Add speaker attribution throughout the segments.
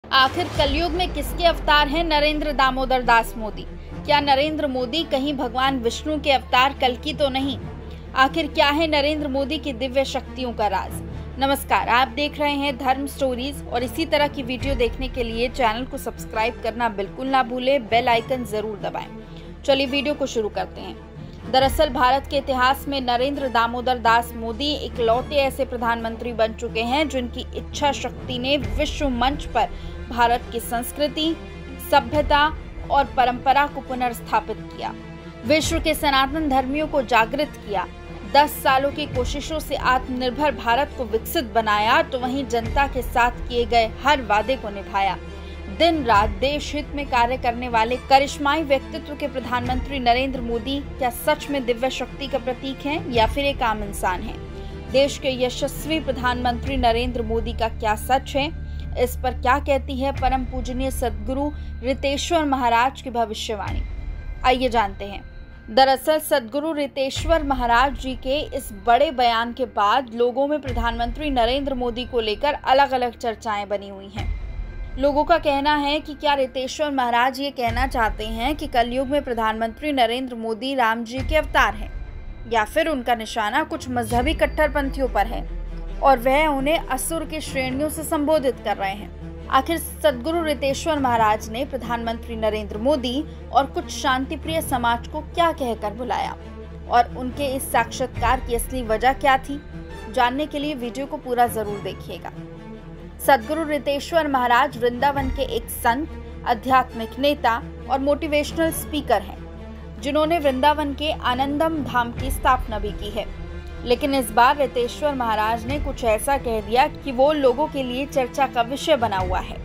Speaker 1: आखिर कलयुग में किसके अवतार हैं नरेंद्र दामोदर दास मोदी? क्या नरेंद्र मोदी कहीं भगवान विष्णु के अवतार कल्कि तो नहीं? आखिर क्या है नरेंद्र मोदी की दिव्य शक्तियों का राज? नमस्कार, आप देख रहे हैं धर्म स्टोरीज और इसी तरह की वीडियो देखने के लिए चैनल को सब्सक्राइब करना बिल्कुल ना भूलें, बेल आइकन जरूर दबाएं। चलिए वीडियो को शुरू करते हैं। दरअसल भारत के इतिहास में नरेंद्र दामोदर दास मोदी इकलौते ऐसे प्रधानमंत्री बन चुके हैं जिनकी इच्छा शक्ति ने विश्व मंच पर भारत की संस्कृति, सभ्यता और परंपरा को पुनर्स्थापित किया, विश्व के सनातन धर्मियों को जागृत किया, 10 सालों की कोशिशों से आत्मनिर्भर भारत को विकसित बनाया, तो वहीं जनता के साथ किए गए हर वादे को निभाया। दिन रात देश हित में कार्य करने वाले करिश्माई व्यक्तित्व के प्रधानमंत्री नरेंद्र मोदी क्या सच में दिव्य शक्ति का प्रतीक हैं या फिर एक आम इंसान हैं? देश के यशस्वी प्रधानमंत्री नरेंद्र मोदी का क्या सच है? इस पर क्या कहती है परम पूजनीय सद्गुरु रितेश्वर महाराज की भविष्यवाणी? आइए जानते हैं। दरअसल सद्गुरु रितेश्वर महाराज जी के इस बड़े बयान के बाद लोगों में प्रधानमंत्री नरेंद्र मोदी को लेकर अलग अलग चर्चाएं बनी हुई हैं। लोगों का कहना है कि क्या रितेश्वर महाराज ये कहना चाहते हैं कि कलयुग में प्रधानमंत्री नरेंद्र मोदी राम जी के अवतार हैं, या फिर उनका निशाना कुछ मजहबी कट्टरपंथियों पर है और वह उन्हें असुर की श्रेणियों से संबोधित कर रहे हैं। आखिर सद्गुरु रितेश्वर महाराज ने प्रधानमंत्री नरेंद्र मोदी और कुछ शांतिप्रिय समाज को क्या कहकर बुलाया और उनके इस साक्षात्कार की असली वजह क्या थी? जानने के लिए वीडियो को पूरा जरूर देखिएगा। सद्गुरु रितेश्वर महाराज वृंदावन के एक संत, आध्यात्मिक नेता और मोटिवेशनल स्पीकर हैं, जिन्होंने वृंदावन के आनंदम धाम की स्थापना भी की है। लेकिन इस बार रितेश्वर महाराज ने कुछ ऐसा कह दिया कि वो लोगों के लिए चर्चा का विषय बना हुआ है।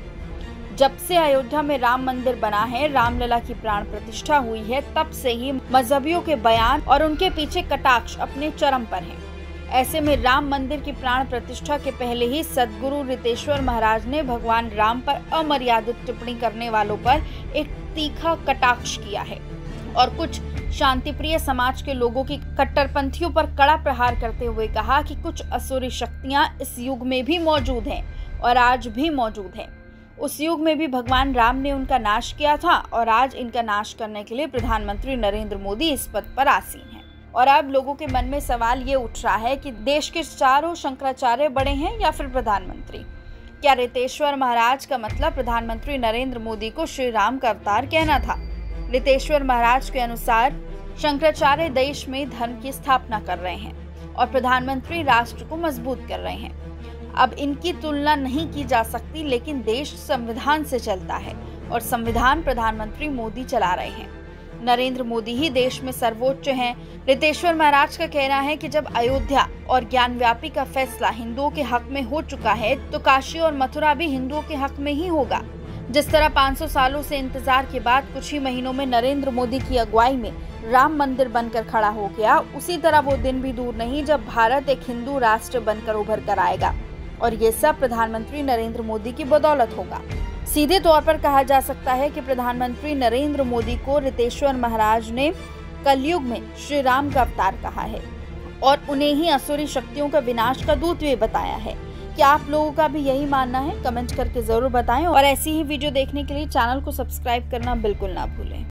Speaker 1: जब से अयोध्या में राम मंदिर बना है, रामलला की प्राण प्रतिष्ठा हुई है, तब से ही मजहबियों के बयान और उनके पीछे कटाक्ष अपने चरम पर हैं। ऐसे में राम मंदिर की प्राण प्रतिष्ठा के पहले ही सद्गुरु रितेश्वर महाराज ने भगवान राम पर अमर्यादित टिप्पणी करने वालों पर एक तीखा कटाक्ष किया है और कुछ शांतिप्रिय समाज के लोगों की कट्टरपंथियों पर कड़ा प्रहार करते हुए कहा कि कुछ असुरी शक्तियां इस युग में भी मौजूद हैं और आज भी मौजूद हैं। उस युग में भी भगवान राम ने उनका नाश किया था और आज इनका नाश करने के लिए प्रधानमंत्री नरेंद्र मोदी इस पद पर आसीन हैं। और अब लोगों के मन में सवाल ये उठ रहा है कि देश के चारों शंकराचार्य बड़े हैं या फिर प्रधानमंत्री? क्या रितेश्वर महाराज का मतलब प्रधानमंत्री नरेंद्र मोदी को श्री राम का अवतार कहना था? रितेश्वर महाराज के अनुसार शंकराचार्य देश में धर्म की स्थापना कर रहे हैं और प्रधानमंत्री राष्ट्र को मजबूत कर रहे हैं। अब इनकी तुलना नहीं की जा सकती, लेकिन देश संविधान से चलता है और संविधान प्रधानमंत्री मोदी चला रहे हैं। नरेंद्र मोदी ही देश में सर्वोच्च हैं। रितेश्वर महाराज का कहना है कि जब अयोध्या और ज्ञानव्यापी का फैसला हिंदुओं के हक में हो चुका है, तो काशी और मथुरा भी हिंदुओं के हक में ही होगा। जिस तरह 500 सालों से इंतजार के बाद कुछ ही महीनों में नरेंद्र मोदी की अगुवाई में राम मंदिर बनकर खड़ा हो गया, उसी तरह वो दिन भी दूर नहीं जब भारत एक हिंदू राष्ट्र बनकर उभर कर आएगा और ये सब प्रधानमंत्री नरेंद्र मोदी की बदौलत होगा। सीधे तौर पर कहा जा सकता है कि प्रधानमंत्री नरेंद्र मोदी को रितेश्वर महाराज ने कलयुग में श्री राम का अवतार कहा है और उन्हें ही असुरी शक्तियों का विनाश का दूत भी बताया है। क्या आप लोगों का भी यही मानना है? कमेंट करके जरूर बताएं और ऐसी ही वीडियो देखने के लिए चैनल को सब्सक्राइब करना बिल्कुल ना भूलें।